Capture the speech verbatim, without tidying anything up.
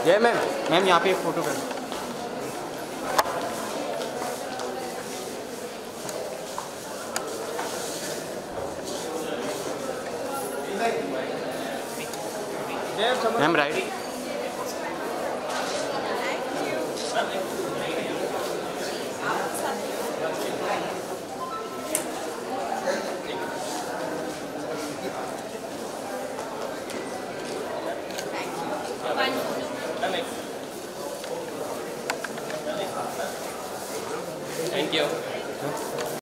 जय ma'am, ma'am यहाँ पे एक फ़ोटो कर। Ma'am right.